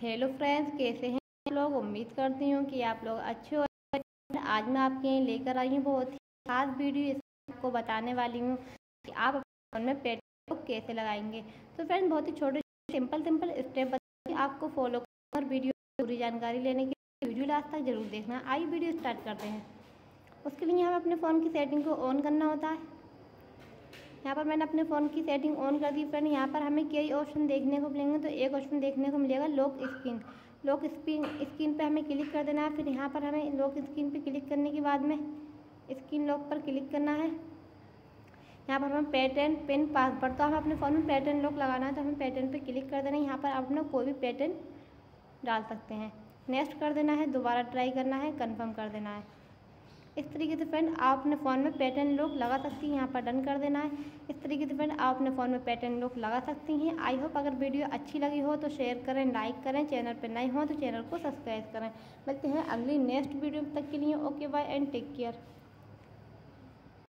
Hello friends, कैसे हैं आप लोग। उम्मीद करती हूँ कि आप लोग अच्छे हो। आज मैं आपके लिए लेकर आई हूँ बहुत ही खास वीडियो। इसमें आपको बताने वाली हूँ कि आप अपने फ़ोन में पेटीएम को कैसे लगाएंगे। तो फ्रेंड्स, बहुत ही छोटे सिंपल स्टेप बताएंगे आपको फॉलो कर और वीडियो पूरी जानकारी लेने के लिए वीडियो लास्ट तक जरूर देखना। आइए वीडियो स्टार्ट करते हैं। उसके लिए हमें अपने फ़ोन की सेटिंग को ऑन करना होता है। यहाँ पर मैंने अपने फ़ोन की सेटिंग ऑन कर दी फ्रेंड। यहाँ पर हमें कई ऑप्शन देखने को मिलेंगे। तो एक ऑप्शन देखने को मिलेगा लॉक स्क्रीन पे हमें क्लिक कर देना है। फिर यहाँ पर हमें लॉक स्क्रीन पे क्लिक करने के बाद में स्क्रीन लॉक पर क्लिक करना है। यहाँ पर हमें पैटर्न पिन पासवर्ड, तो हमें अपने फ़ोन में पैटर्न लॉक लगाना है तो हमें पैटर्न पे क्लिक कर देना है। यहाँ पर आप अपना कोई भी पैटर्न डाल सकते हैं। नेक्स्ट कर देना है, दोबारा ट्राई करना है, कन्फर्म कर देना है। इस तरीके से फ्रेंड आप अपने फ़ोन में पैटर्न लॉक लगा सकती हैं। यहाँ पर डन कर देना है। इस तरीके से फ्रेंड आप अपने फ़ोन में पैटर्न लॉक लगा सकती हैं। आई होप अगर वीडियो अच्छी लगी हो तो शेयर करें, लाइक करें। चैनल पर नए हो तो चैनल को सब्सक्राइब करें। मिलते हैं अगली नेक्स्ट वीडियो तक के लिए। Okay bye and take care.